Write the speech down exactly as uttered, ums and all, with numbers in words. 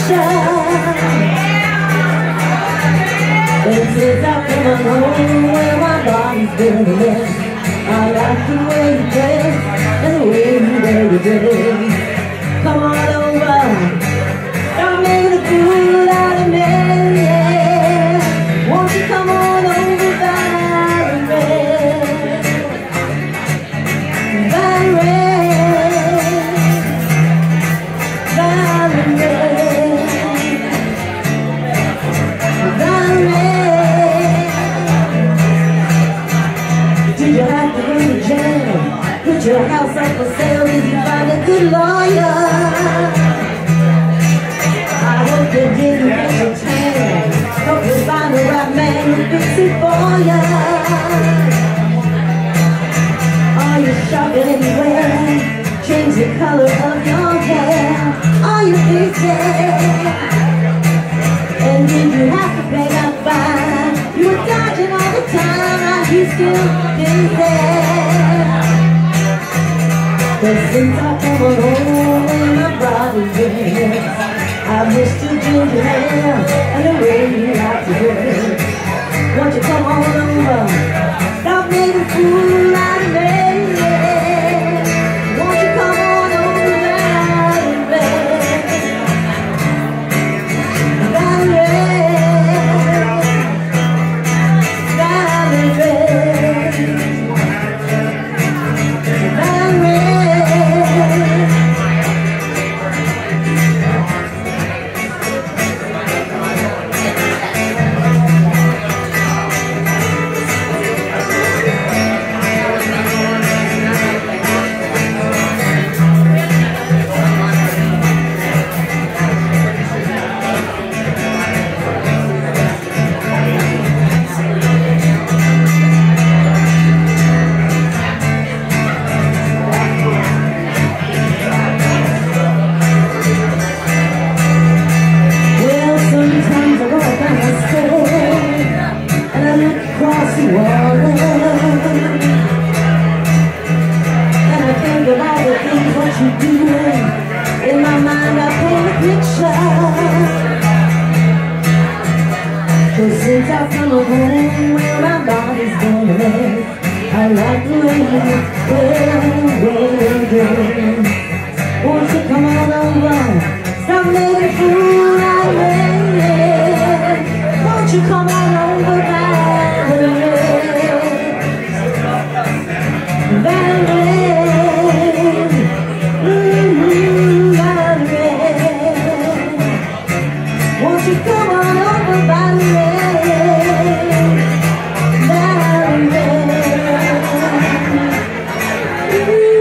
And since I come home where my body's been a mess, I like the way you dress and the way you wear your dress. Come on over, don't make a fool out of me, yeah. Won't you come on over, Valerie, Valerie, Valerie. Did you have to go to jail? Put your house up for sale? Did you find a good lawyer? I hope you didn't get your tan. Hope you find the right man who fix it for you. Are you shopping anywhere? Change the color of your hair. Are you busy? And did you have to pay that fine? You were dodging all the time. Are you still busy? But since I come home and my body's been, I miss your ginger hair and the way you like to dress. Won't you come on over? Stop making a fool out of me. Won't you come on over, you doing? In my mind I paint a picture. Cause since I've come home where my body's been a mess, I like the way you wear, wear, wear. Won't you come on over? Stop making a fool out of me. Won't you come on over, Valerie, Valerie. Won't you come on over, Valerie, Valerie.